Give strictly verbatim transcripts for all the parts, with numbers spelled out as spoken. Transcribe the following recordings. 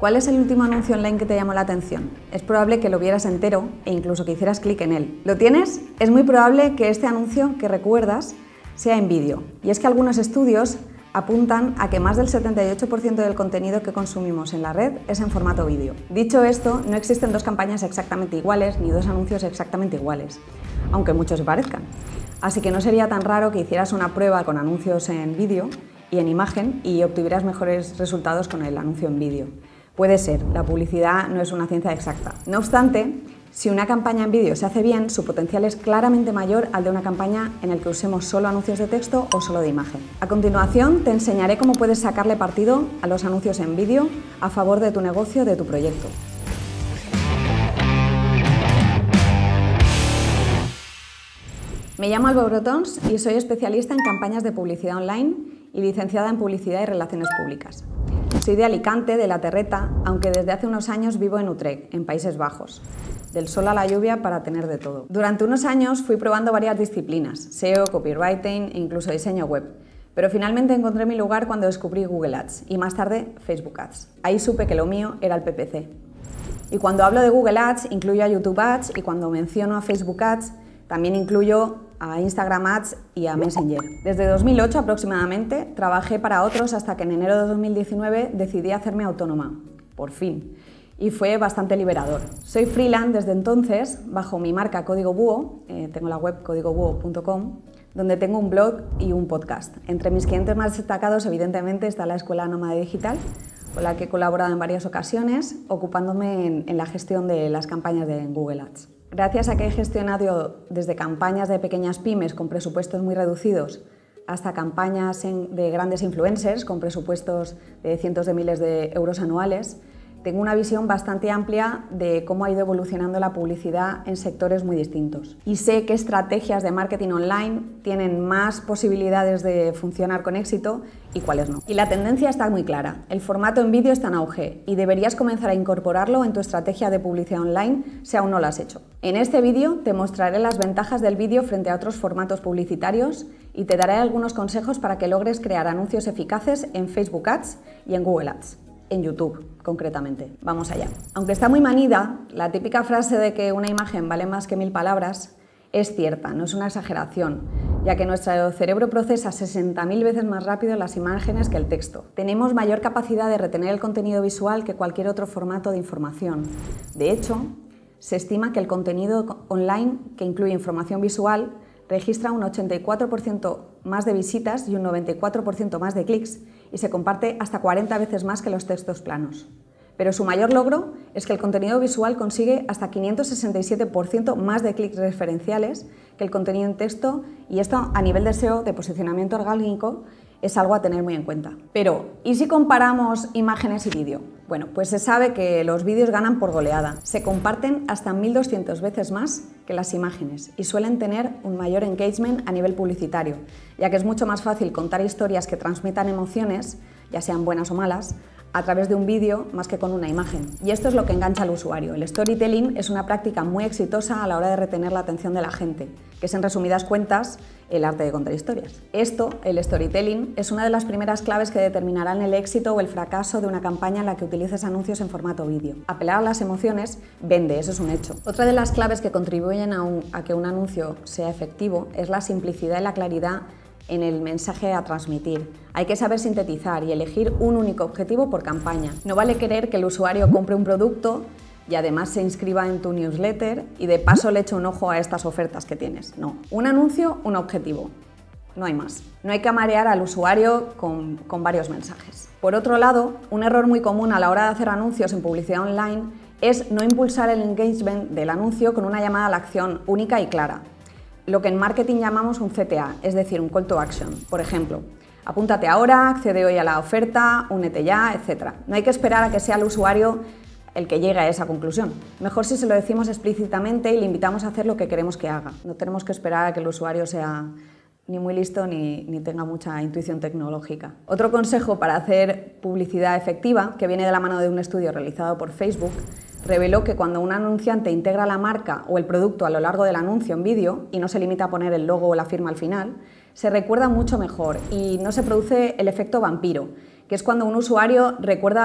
¿Cuál es el último anuncio online que te llamó la atención? Es probable que lo vieras entero e incluso que hicieras clic en él. ¿Lo tienes? Es muy probable que este anuncio que recuerdas sea en vídeo. Y es que algunos estudios apuntan a que más del setenta y ocho por ciento del contenido que consumimos en la red es en formato vídeo. Dicho esto, no existen dos campañas exactamente iguales ni dos anuncios exactamente iguales, aunque muchos se parezcan. Así que no sería tan raro que hicieras una prueba con anuncios en vídeo y en imagen y obtuvieras mejores resultados con el anuncio en vídeo. Puede ser, la publicidad no es una ciencia exacta. No obstante, si una campaña en vídeo se hace bien, su potencial es claramente mayor al de una campaña en la que usemos solo anuncios de texto o solo de imagen. A continuación, te enseñaré cómo puedes sacarle partido a los anuncios en vídeo a favor de tu negocio o de tu proyecto. Me llamo Alba Brotons y soy especialista en campañas de publicidad online y licenciada en Publicidad y Relaciones Públicas. Soy de Alicante, de la Terreta, aunque desde hace unos años vivo en Utrecht, en Países Bajos. Del sol a la lluvia para tener de todo. Durante unos años fui probando varias disciplinas, S E O, copywriting e incluso diseño web. Pero finalmente encontré mi lugar cuando descubrí Google Ads y más tarde Facebook Ads. Ahí supe que lo mío era el P P C. Y cuando hablo de Google Ads, incluyo a YouTube Ads y cuando menciono a Facebook Ads, también incluyo a Instagram Ads y a Messenger. Desde dos mil ocho aproximadamente trabajé para otros hasta que en enero de dos mil diecinueve decidí hacerme autónoma, por fin, y fue bastante liberador. Soy freelance desde entonces bajo mi marca Código Búho, eh, tengo la web código búho punto com, donde tengo un blog y un podcast. Entre mis clientes más destacados evidentemente está la Escuela Nómada Digital, con la que he colaborado en varias ocasiones, ocupándome en, en la gestión de las campañas de Google Ads. Gracias a que he gestionado desde campañas de pequeñas pymes con presupuestos muy reducidos hasta campañas en, de grandes influencers con presupuestos de cientos de miles de euros anuales, tengo una visión bastante amplia de cómo ha ido evolucionando la publicidad en sectores muy distintos. Y sé qué estrategias de marketing online tienen más posibilidades de funcionar con éxito y cuáles no. Y la tendencia está muy clara. El formato en vídeo está en auge y deberías comenzar a incorporarlo en tu estrategia de publicidad online si aún no lo has hecho. En este vídeo te mostraré las ventajas del vídeo frente a otros formatos publicitarios y te daré algunos consejos para que logres crear anuncios eficaces en Facebook Ads y en Google Ads. En YouTube, concretamente. Vamos allá. Aunque está muy manida, la típica frase de que una imagen vale más que mil palabras es cierta, no es una exageración, ya que nuestro cerebro procesa sesenta mil veces más rápido las imágenes que el texto. Tenemos mayor capacidad de retener el contenido visual que cualquier otro formato de información. De hecho, se estima que el contenido online que incluye información visual registra un ochenta y cuatro por ciento más de visitas y un noventa y cuatro por ciento más de clics y se comparte hasta cuarenta veces más que los textos planos. Pero su mayor logro es que el contenido visual consigue hasta quinientos sesenta y siete por ciento más de clics referenciales que el contenido en texto y esto a nivel de S E O, de posicionamiento orgánico, es algo a tener muy en cuenta. Pero, ¿y si comparamos imágenes y vídeo? Bueno, pues se sabe que los vídeos ganan por goleada. Se comparten hasta mil doscientas veces más que las imágenes y suelen tener un mayor engagement a nivel publicitario, ya que es mucho más fácil contar historias que transmitan emociones, ya sean buenas o malas, a través de un vídeo más que con una imagen. Y esto es lo que engancha al usuario. El storytelling es una práctica muy exitosa a la hora de retener la atención de la gente, que es en resumidas cuentas el arte de contar historias. Esto, el storytelling, es una de las primeras claves que determinarán el éxito o el fracaso de una campaña en la que utilices anuncios en formato vídeo. Apelar a las emociones vende, eso es un hecho. Otra de las claves que contribuyen a, un, a que un anuncio sea efectivo es la simplicidad y la claridad en el mensaje a transmitir. Hay que saber sintetizar y elegir un único objetivo por campaña. No vale querer que el usuario compre un producto y además se inscriba en tu newsletter y de paso le eche un ojo a estas ofertas que tienes. No. Un anuncio, un objetivo. No hay más. No hay que marear al usuario con, con varios mensajes. Por otro lado, un error muy común a la hora de hacer anuncios en publicidad online es no impulsar el engagement del anuncio con una llamada a la acción única y clara. Lo que en marketing llamamos un C T A, es decir, un call to action. Por ejemplo, apúntate ahora, accede hoy a la oferta, únete ya, etcétera. No hay que esperar a que sea el usuario el que llegue a esa conclusión. Mejor si se lo decimos explícitamente y le invitamos a hacer lo que queremos que haga. No tenemos que esperar a que el usuario sea ni muy listo ni, ni tenga mucha intuición tecnológica. Otro consejo para hacer publicidad efectiva, que viene de la mano de un estudio realizado por Facebook, reveló que cuando un anunciante integra la marca o el producto a lo largo del anuncio en vídeo y no se limita a poner el logo o la firma al final, se recuerda mucho mejor y no se produce el efecto vampiro, que es cuando un usuario recuerda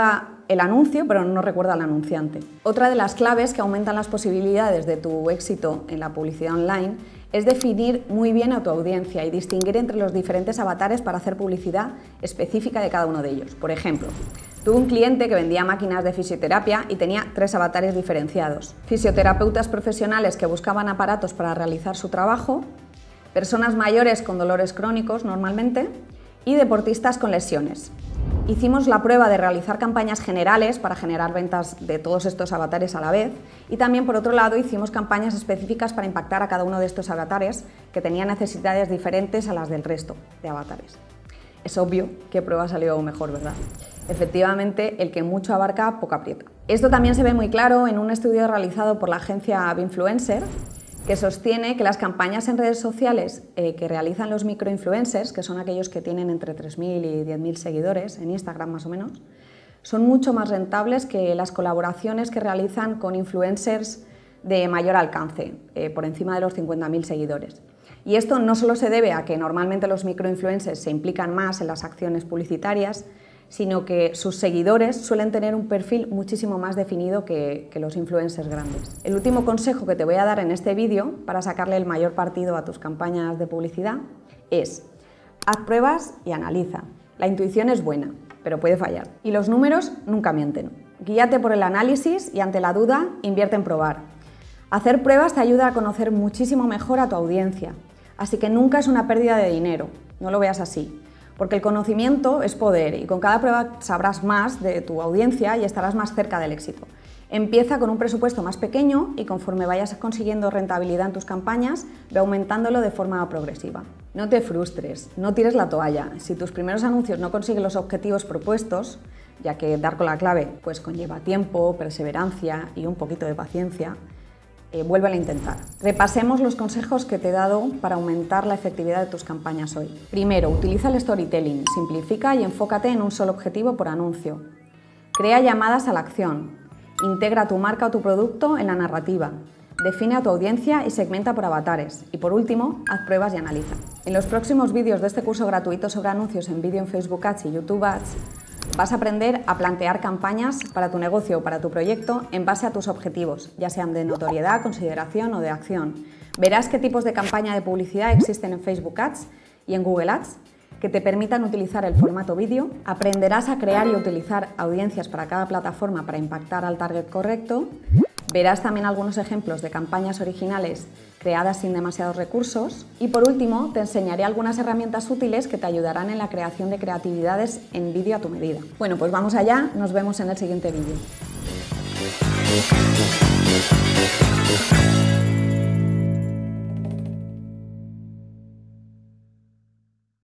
el anuncio, pero no recuerda al anunciante. Otra de las claves que aumentan las posibilidades de tu éxito en la publicidad online es definir muy bien a tu audiencia y distinguir entre los diferentes avatares para hacer publicidad específica de cada uno de ellos. Por ejemplo, tuve un cliente que vendía máquinas de fisioterapia y tenía tres avatares diferenciados: fisioterapeutas profesionales que buscaban aparatos para realizar su trabajo, personas mayores con dolores crónicos normalmente y deportistas con lesiones. Hicimos la prueba de realizar campañas generales para generar ventas de todos estos avatares a la vez y también, por otro lado, hicimos campañas específicas para impactar a cada uno de estos avatares que tenían necesidades diferentes a las del resto de avatares. Es obvio qué prueba salió mejor, ¿verdad? Efectivamente, el que mucho abarca, poco aprieta. Esto también se ve muy claro en un estudio realizado por la agencia Binfluencer, que sostiene que las campañas en redes sociales eh, que realizan los microinfluencers, que son aquellos que tienen entre tres mil y diez mil seguidores, en Instagram más o menos, son mucho más rentables que las colaboraciones que realizan con influencers de mayor alcance, eh, por encima de los cincuenta mil seguidores. Y esto no solo se debe a que normalmente los microinfluencers se implican más en las acciones publicitarias, sino que sus seguidores suelen tener un perfil muchísimo más definido que, que los influencers grandes. El último consejo que te voy a dar en este vídeo para sacarle el mayor partido a tus campañas de publicidad es: haz pruebas y analiza. La intuición es buena, pero puede fallar. Y los números nunca mienten. Guíate por el análisis y, ante la duda, invierte en probar. Hacer pruebas te ayuda a conocer muchísimo mejor a tu audiencia, así que nunca es una pérdida de dinero, no lo veas así. Porque el conocimiento es poder y con cada prueba sabrás más de tu audiencia y estarás más cerca del éxito. Empieza con un presupuesto más pequeño y conforme vayas consiguiendo rentabilidad en tus campañas, ve aumentándolo de forma progresiva. No te frustres, no tires la toalla. Si tus primeros anuncios no consiguen los objetivos propuestos, ya que dar con la clave pues conlleva tiempo, perseverancia y un poquito de paciencia, Eh, vuélvelo a intentar. Repasemos los consejos que te he dado para aumentar la efectividad de tus campañas hoy. Primero, utiliza el storytelling, simplifica y enfócate en un solo objetivo por anuncio. Crea llamadas a la acción, integra tu marca o tu producto en la narrativa, define a tu audiencia y segmenta por avatares. Y por último, haz pruebas y analiza. En los próximos vídeos de este curso gratuito sobre anuncios en vídeo en Facebook Ads y YouTube Ads, vas a aprender a plantear campañas para tu negocio o para tu proyecto en base a tus objetivos, ya sean de notoriedad, consideración o de acción. Verás qué tipos de campaña de publicidad existen en Facebook Ads y en Google Ads que te permitan utilizar el formato vídeo. Aprenderás a crear y utilizar audiencias para cada plataforma para impactar al target correcto. Verás también algunos ejemplos de campañas originales creadas sin demasiados recursos. Y por último, te enseñaré algunas herramientas útiles que te ayudarán en la creación de creatividades en vídeo a tu medida. Bueno, pues vamos allá, nos vemos en el siguiente vídeo.